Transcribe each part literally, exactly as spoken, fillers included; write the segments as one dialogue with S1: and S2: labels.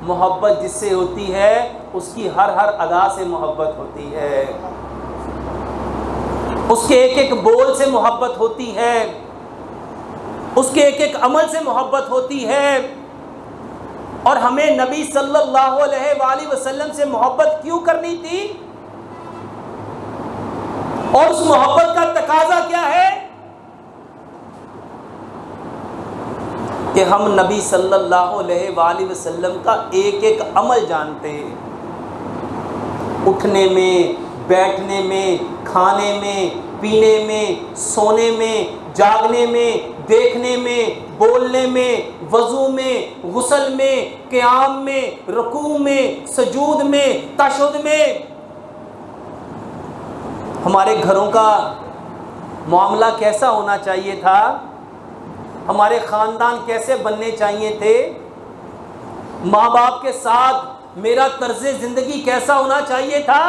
S1: मोहब्बत जिससे होती है उसकी हर हर अदा से मोहब्बत होती है, उसके एक एक बोल से मोहब्बत होती है, उसके एक एक अमल से मोहब्बत होती है। और हमें नबी सल्लल्लाहु अलैहि वसल्लम से मोहब्बत क्यों करनी थी और उस मोहब्बत का तकाजा क्या है कि हम नबी सल्लल्लाहु अलैहि वसल्लम का एक एक अमल जानते हैं। उठने में, बैठने में, खाने में, पीने में, सोने में, जागने में, देखने में, बोलने में, वज़ू में, गुस्ल में, क़याम में, रुकू में, सजूद में, तशहुद में। हमारे घरों का मामला कैसा होना चाहिए था, हमारे ख़ानदान कैसे बनने चाहिए थे, माँ बाप के साथ मेरा तर्ज़ ज़िंदगी कैसा होना चाहिए था,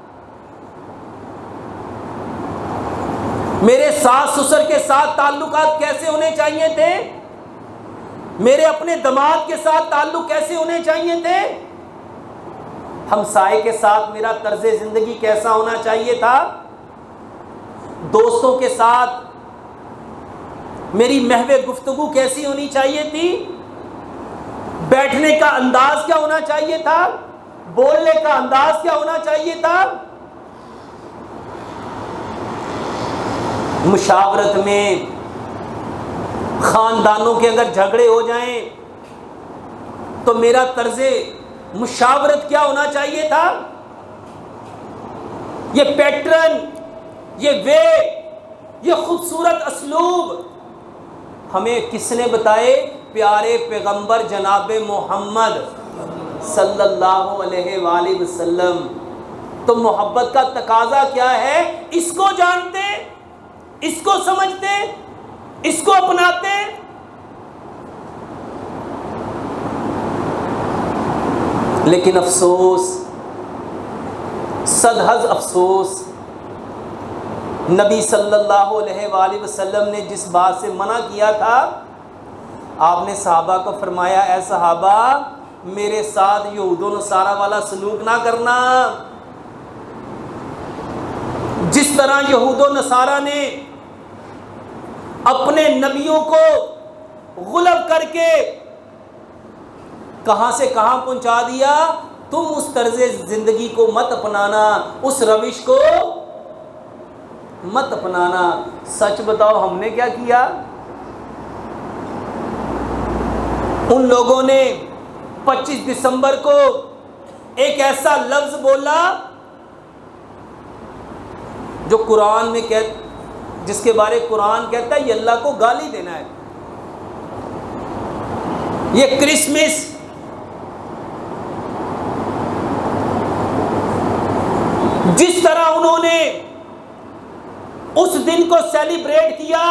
S1: मेरे सास ससुर के साथ ताल्लुकात कैसे होने चाहिए थे, मेरे अपने दामाद के साथ ताल्लुक कैसे होने चाहिए थे, हमसाये के साथ मेरा तर्ज़ ज़िंदगी कैसा होना चाहिए था, दोस्तों के साथ मेरी महवे गुफ्तगू कैसी होनी चाहिए थी, बैठने का अंदाज क्या होना चाहिए था, बोलने का अंदाज क्या होना चाहिए था। मुशावरत में ख़ानदानों के अगर झगड़े हो जाएं तो मेरा तर्ज़े मुशावरत क्या होना चाहिए था। ये पैटर्न, ये वे, ये खूबसूरत असलूब हमें किसने बताए? प्यारे पैगंबर जनाब मोहम्मद सल्लल्लाहु अलैहि वसल्लम। तो मोहब्बत का तकाजा क्या है? इसको जानते, इसको समझते, इसको अपनाते। लेकिन अफसोस, सदहज़ अफसोस, नबी सल्लल्लाहु अलैहि वसल्लम ने जिस बात से मना किया था, आपने सहाबा को फरमाया, ऐ सहाबा मेरे साथ यहूद व नसारा वाला सलूक ना करना। जिस तरह यहूद व नसारा ने अपने नबियों को गुलब करके कहां से कहां पहुंचा दिया, तुम उस तर्ज़े जिंदगी को मत अपनाना, उस रविश को मत अपनाना। सच बताओ हमने क्या किया? उन लोगों ने पच्चीस दिसंबर को एक ऐसा लफ्ज बोला जो कुरान में कह जिसके बारे कुरान कहता है ये अल्लाह को गाली देना है। ये क्रिसमस, जिस तरह उन्होंने उस दिन को सेलिब्रेट किया,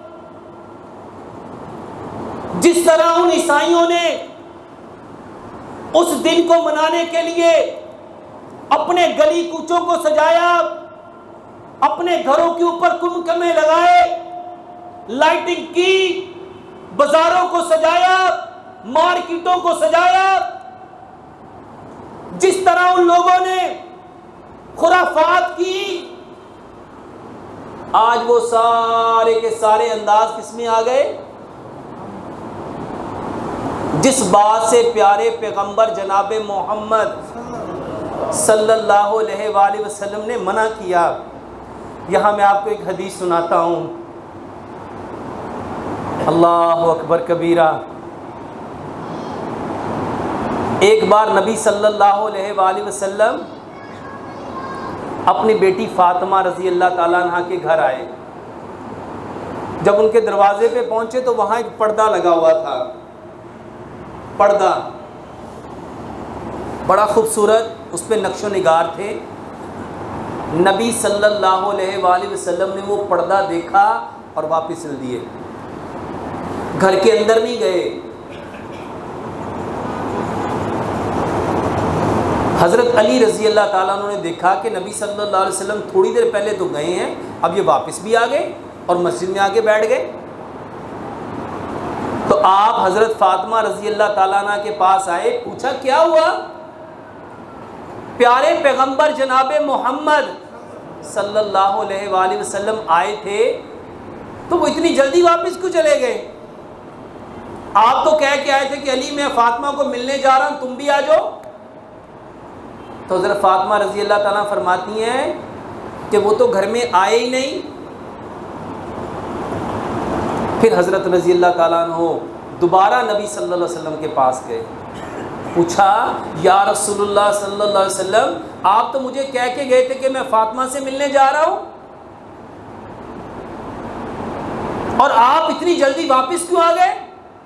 S1: जिस तरह उन ईसाइयों ने उस दिन को मनाने के लिए अपने गली कूचों को सजाया, अपने घरों के ऊपर कुमकुमे लगाए, लाइटिंग की, बाजारों को सजाया, मार्केटों को सजाया, जिस तरह उन लोगों ने खुराफात की, आज वो सारे के सारे अंदाज किसमें आ गए? जिस बात से प्यारे पैगंबर जनाब मोहम्मद सल्लल्लाहु अलैहि वसल्लम ने मना किया। यहाँ मैं आपको एक हदीस सुनाता हूँ। अल्लाहु अकबर कबीरा। एक बार नबी सल्लल्लाहु अलैहि वसल्लम अपनी बेटी फातिमा रज़ी अल्लाह ताला अन्हा के घर आए। जब उनके दरवाजे पे पहुँचे तो वहाँ एक पर्दा लगा हुआ था। पर्दा बड़ा खूबसूरत, उस पर नक्शो निगार थे। नबी सल्लल्लाहु अलैहि वसल्लम ने वो पर्दा देखा और वापस चल दिए, घर के अंदर नहीं गए। हज़रत अली रज़ी अल्लाह ताला अन्हु ने देखा कि नबी सल्लल्लाहु अलैहि वसल्लम थोड़ी देर पहले तो गए हैं, अब ये वापस भी आ गए और मस्जिद में आके बैठ गए। तो आप हज़रत फ़ातिमा रज़ी अल्लाह ताला अन्हा के पास आए, पूछा क्या हुआ? प्यारे पैगंबर जनाब मोहम्मद सल्लल्लाहु अलैहि वसल्लम आए थे, तो वो इतनी जल्दी वापस क्यों चले गए? आप तो कह के आए थे कि अली मैं फ़ातिमा को मिलने जा रहा हूँ, तुम भी आ जाओ। तो हज़रत फ़ातिमा रज़ी अल्लाह ताला फरमाती हैं कि वो तो घर में आए ही नहीं। फिर हज़रत रज़ी अल्लाह ताला अन्हो दोबारा नबी सल्लल्लाहु अलैहि वसल्लम के पास गए, पूछा या रसूलुल्लाह सल्लल्लाहु अलैहि वसल्लम, आप तो मुझे कह के गए थे कि मैं फ़ातिमा से मिलने जा रहा हूँ, और आप इतनी जल्दी वापस क्यों आ गए?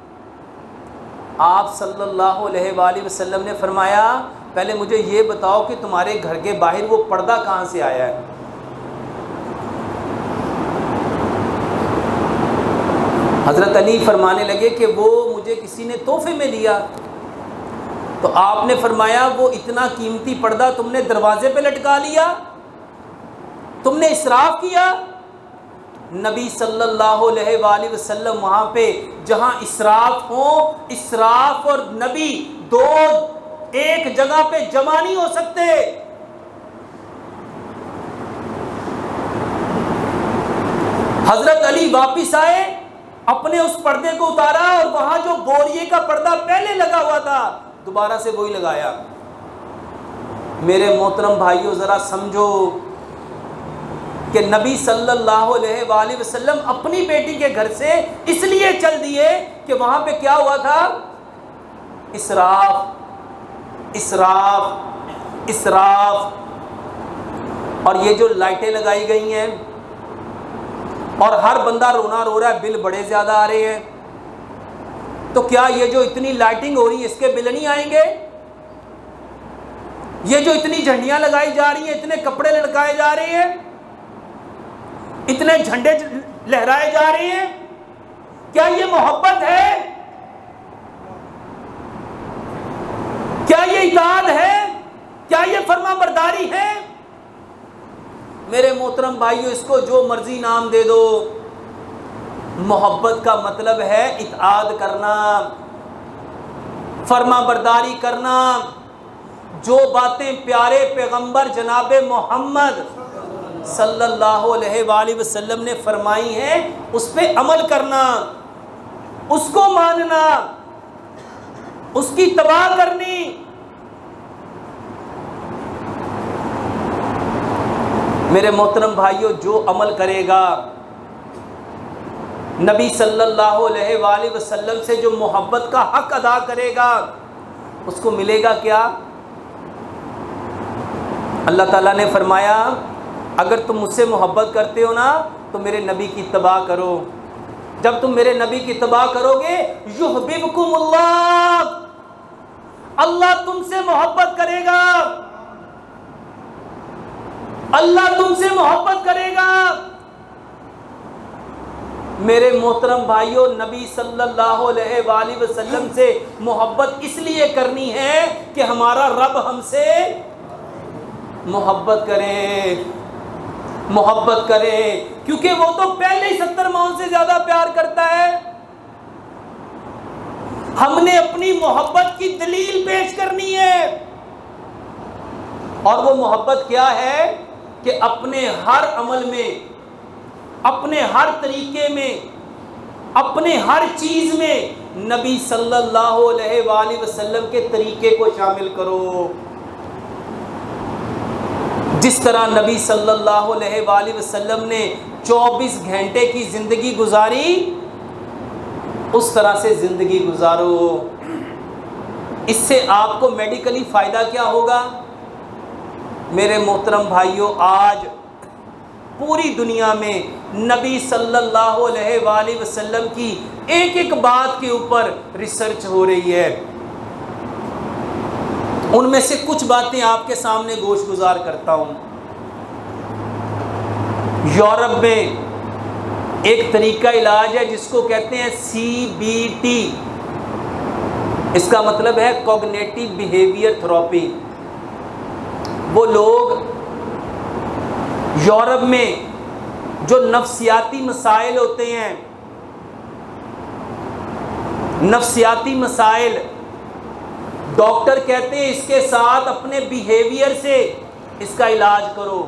S1: आप सल्लल्लाहु अलैहि वसल्लम ने फरमाया, पहले मुझे ये बताओ कि तुम्हारे घर के बाहर वो पर्दा कहाँ से आया है? हज़रत अली फरमाने लगे कि वो मुझे किसी ने तोहफे में दिया। तो आपने फरमाया वो इतना कीमती पर्दा तुमने दरवाजे पे लटका लिया, तुमने इसराफ किया। नबी सल्लल्लाहु अलैहि वसल्लम वहाँ पे जहाँ इसराफ हो, इसराफ और नबी दो एक जगह पे जमा नहीं हो सकते। हजरत अली वापिस आए, अपने उस पर्दे को उतारा और वहां जो बोरिए का पर्दा पहले लगा हुआ था दोबारा से वही लगाया। मेरे मोहतरम भाइयों, जरा समझो कि नबी सल्लल्लाहु अलैहि वसल्लम अपनी बेटी के घर से इसलिए चल दिए कि वहां पे क्या हुआ था? इसराफ इसराफ इसराफ। और ये जो लाइटें लगाई गई हैं और हर बंदा रोना रो रहा है, बिल बड़े ज़्यादा आ रहे हैं, तो क्या ये जो इतनी लाइटिंग हो रही है इसके बिल नहीं आएंगे? ये जो इतनी झंडियां लगाई जा रही हैं, इतने कपड़े लटकाए जा रहे हैं, इतने झंडे लहराए जा रहे हैं, क्या ये मोहब्बत है? क्या ये इताअत है? क्या ये फरमाबरदारी है? मेरे मोहतरम भाइयों, इसको जो मर्जी नाम दे दो, मोहब्बत का मतलब है इताअत करना, फरमाबरदारी करना। जो बातें प्यारे पैगंबर जनाब मोहम्मद सल्लल्लाहु अलैहि वसल्लम ने फरमाई हैं उस पे अमल करना, उसको मानना, उसकी तबाह करनी। मेरे मोहतरम भाइयों, जो अमल करेगा नबी सल्लल्लाहु अलैहि वसल्लम से, जो मोहब्बत का हक अदा करेगा, उसको मिलेगा क्या? अल्लाह ताला ने फरमाया, अगर तुम मुझसे मोहब्बत करते हो ना तो मेरे नबी की इत्तबा करो। जब तुम मेरे नबी की इत्तबा करोगे, युहब्बिबकुमुल्लाह, अल्लाह तुमसे मोहब्बत करेगा, अल्लाह तुमसे मोहब्बत करेगा। मेरे मोहतरम भाइयों, नबी सल्लल्लाहु अलैहि वसल्लम से मोहब्बत इसलिए करनी है कि हमारा रब हमसे मोहब्बत करे, मोहब्बत करे, क्योंकि वो तो पहले ही सत्तर माओं से ज्यादा प्यार करता है। हमने अपनी मोहब्बत की दलील पेश करनी है, और वो मोहब्बत क्या है कि अपने हर अमल में, अपने हर तरीके में, अपने हर चीज में नबी सल्लल्लाहु अलैहि वसल्लम के तरीके को शामिल करो। जिस तरह नबी सल्लल्लाहु अलैहि वसल्लम ने चौबीस घंटे की ज़िंदगी गुजारी, उस तरह से ज़िंदगी गुजारो। इससे आपको मेडिकली फ़ायदा क्या होगा? मेरे मोहतरम भाइयों, आज पूरी दुनिया में नबी सल्लल्लाहु अलैहि वसल्लम की एक एक बात के ऊपर रिसर्च हो रही है। उनमें से कुछ बातें आपके सामने गोश गुजार करता हूँ। यूरोप में एक तरीका इलाज है जिसको कहते हैं सी बी टी। इसका मतलब है कॉग्निटिव बिहेवियर थेरेपी। वो लोग यूरोप में जो नफ्सियाती मसाइल होते हैं, नफ्सियाती मसाइल, डॉक्टर कहते हैं इसके साथ अपने बिहेवियर से इसका इलाज करो,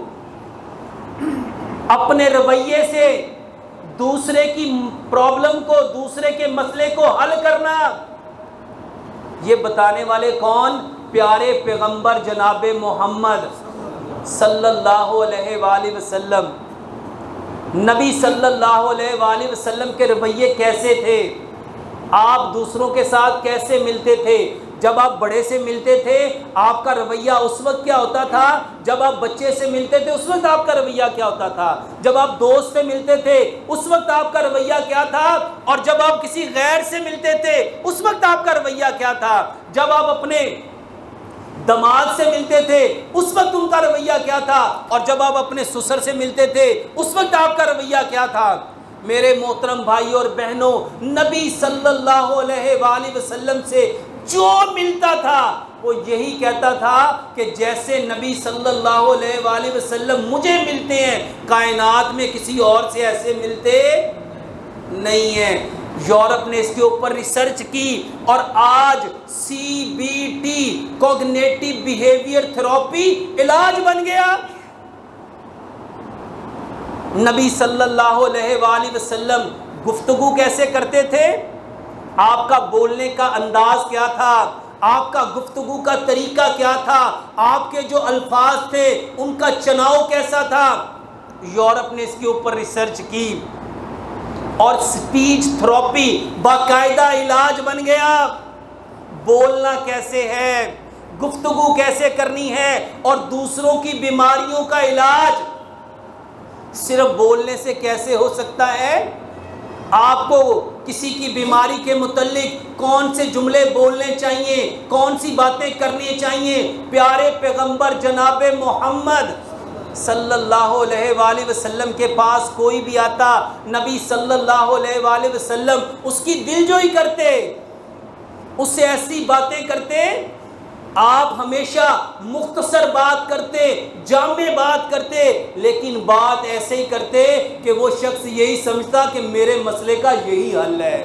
S1: अपने रवैये से दूसरे की प्रॉब्लम को, दूसरे के मसले को हल करना। ये बताने वाले कौन? प्यारे पैगंबर जनाब मोहम्मद सल्लल्लाहु अलैहि वसल्लम। नबी सल्लल्लाहु अलैहि वसल्लम के रवैये कैसे थे? आप दूसरों के साथ कैसे मिलते थे? जब आप बड़े से मिलते थे आपका रवैया उस वक्त क्या होता था? जब आप बच्चे से मिलते थे उस वक्त आपका रवैया क्या होता था? जब आप दोस्त से मिलते थे उस वक्त आपका रवैया क्या था? और जब आप किसी गैर से मिलते थे उस वक्त आपका रवैया क्या था? जब आप अपने दामाद से मिलते थे उस वक्त उनका रवैया क्या था? और जब आप अपने ससुर से मिलते थे उस वक्त आपका रवैया क्या था? मेरे मोहतरम भाई और बहनों, नबी सल्लल्लाहु अलैहि वसल्लम से जो मिलता था वो यही कहता था कि जैसे नबी सल्लल्लाहु अलैहि वसल्लम मुझे मिलते हैं, कायनात में किसी और से ऐसे मिलते नहीं है। यूरोप ने इसके ऊपर रिसर्च की और आज C B T, cognitive behaviour therapy, इलाज बन गया। नबी सल्लल्लाहु अलैहि वसल्लम गुफ्तगू कैसे करते थे? आपका बोलने का अंदाज क्या था? आपका गुफ्तगू का तरीका क्या था? आपके जो अल्फाज थे उनका चुनाव कैसा था? यूरोप ने इसके ऊपर रिसर्च की और स्पीच थेरेपी बाकायदा इलाज बन गया। बोलना कैसे है, गुफ्तगू कैसे करनी है, और दूसरों की बीमारियों का इलाज सिर्फ बोलने से कैसे हो सकता है? आपको किसी की बीमारी के मुतल्लिक कौन से जुमले बोलने चाहिए, कौन सी बातें करनी चाहिए? प्यारे पैगंबर जनाब मोहम्मद सल्लल्लाहु अलैहि वसल्लम के पास कोई भी आता, नबी सल्लल्लाहु अलैहि वसल्लम उसकी दिलजोई करते, उससे ऐसी बातें करते। आप हमेशा मुख्तसर बात करते, जामे बात करते, लेकिन बात ऐसे ही करते कि वो शख्स यही समझता कि मेरे मसले का यही हल है।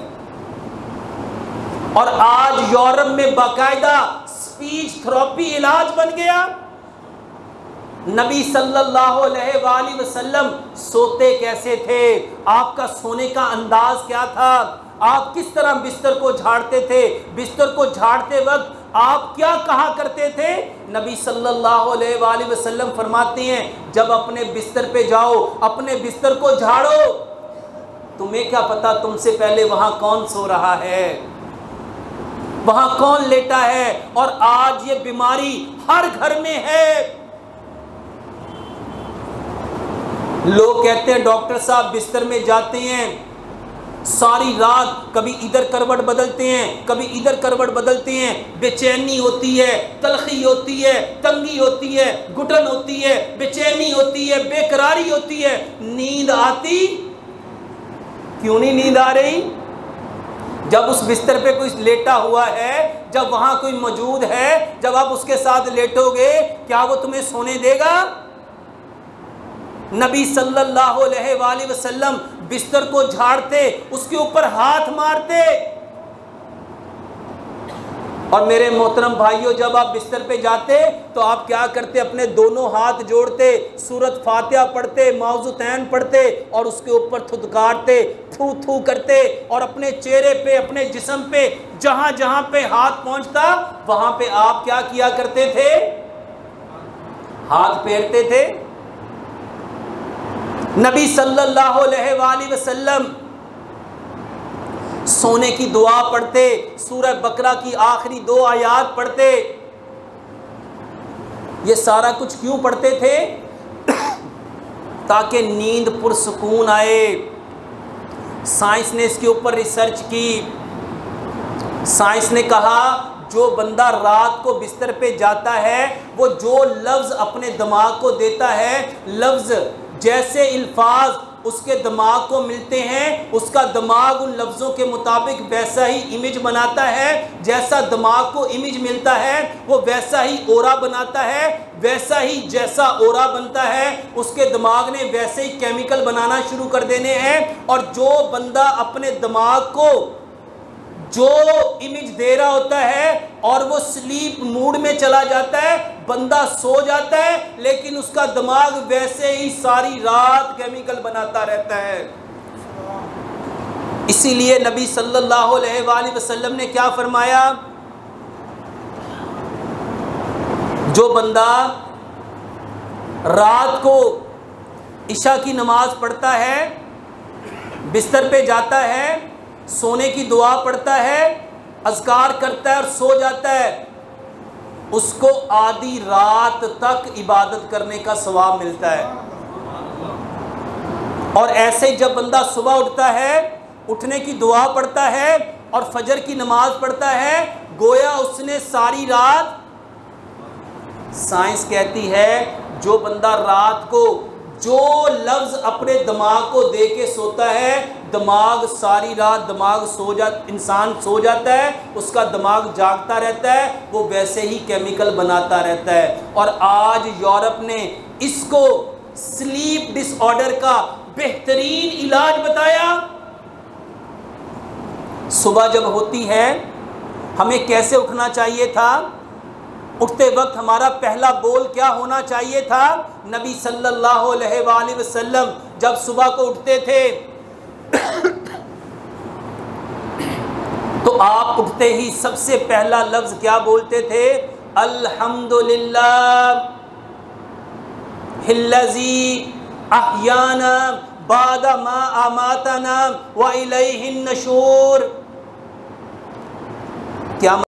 S1: और आज यूरोप में बाकायदा स्पीच थेरेपी इलाज बन गया। नबी सल्लल्लाहु अलैहि वसल्लम सोते कैसे थे? आपका सोने का अंदाज क्या था? आप किस तरह बिस्तर को झाड़ते थे? बिस्तर को झाड़ते वक्त आप क्या कहा करते थे? नबी सल्लल्लाहु अलैहि वसल्लम फरमाते हैं, जब अपने बिस्तर पे जाओ अपने बिस्तर को झाड़ो। तुम्हें क्या पता तुमसे पहले वहां कौन सो रहा है, वहां कौन लेटा है। और आज ये बीमारी हर घर में है। लोग कहते हैं डॉक्टर साहब बिस्तर में जाते हैं, सारी रात कभी इधर करवट बदलते हैं, कभी इधर करवट बदलते हैं, बेचैनी होती है, तलखी होती है, तंगी होती है, घुटन होती है, बेचैनी होती है, बेकरारी होती है। नींद आती क्यों नहीं नींद आ रही? जब उस बिस्तर पे कोई लेटा हुआ है, जब वहां कोई मौजूद है, जब आप उसके साथ लेटोगे, क्या वो तुम्हें सोने देगा? नबी सल्लल्लाहु अलैहि वसल्लम बिस्तर को झाड़ते, उसके ऊपर हाथ मारते। और मेरे मोहतरम भाइयों, जब आप बिस्तर पे जाते तो आप क्या करते? अपने दोनों हाथ जोड़ते, सूरत फातिहा पढ़ते, मौज़ुतैन पढ़ते और उसके ऊपर थुतकारते, थू थू करते, और अपने चेहरे पे, अपने जिस्म पे जहां जहां पे हाथ पहुंचता वहां पे आप क्या किया करते थे? हाथ फेरते थे। नबी सल्लल्लाहु अलैहि वसल्लम सोने की दुआ पढ़ते, सूरह बकरा की आखिरी दो आयात पढ़ते। ये सारा कुछ क्यों पढ़ते थे? ताकि नींद पुरसुकून आए। साइंस ने इसके ऊपर रिसर्च की। साइंस ने कहा जो बंदा रात को बिस्तर पे जाता है, वो जो लफ्ज़ अपने दिमाग को देता है, लफ्ज़ जैसे अल्फाज उसके दिमाग को मिलते हैं, उसका दिमाग उन लफ्ज़ों के मुताबिक वैसा ही इमेज बनाता है। जैसा दिमाग को इमेज मिलता है वो वैसा ही ओरा बनाता है। वैसा ही जैसा ओरा बनता है उसके दिमाग ने वैसे ही केमिकल बनाना शुरू कर देने हैं। और जो बंदा अपने दिमाग को जो इमेज दे रहा होता है और वो स्लीप मूड में चला जाता है, बंदा सो जाता है, लेकिन उसका दिमाग वैसे ही सारी रात केमिकल बनाता रहता है। इसीलिए नबी सल्लल्लाहु अलैहि वसल्लम ने क्या फरमाया, जो बंदा रात को इशा की नमाज पढ़ता है, बिस्तर पे जाता है, सोने की दुआ पढ़ता है, अज़कार करता है और सो जाता है, उसको आधी रात तक इबादत करने का सवाब मिलता है। और ऐसे ही जब बंदा सुबह उठता है, उठने की दुआ पढ़ता है और फजर की नमाज पढ़ता है, गोया उसने सारी रात, साइंस कहती है जो बंदा रात को जो लफ्ज़ अपने दिमाग को दे के सोता है, दिमाग सारी रात दिमाग सो जा इंसान सो जाता है, उसका दिमाग जागता रहता है, वो वैसे ही केमिकल बनाता रहता है। और आज यूरोप ने इसको स्लीप डिसऑर्डर का बेहतरीन इलाज बताया। सुबह जब होती है, हमें कैसे उठना चाहिए था? उठते वक्त हमारा पहला बोल क्या होना चाहिए था? नबी सल्लल्लाहु अलैहि वसल्लम जब सुबह को उठते थे तो आप उठते ही सबसे पहला लफ्ज क्या बोलते थे? अल्हम्दुलिल्लाह हिल्लज़ी अहयाना बादा मा अमातना व इलैहिन नशूर। क्या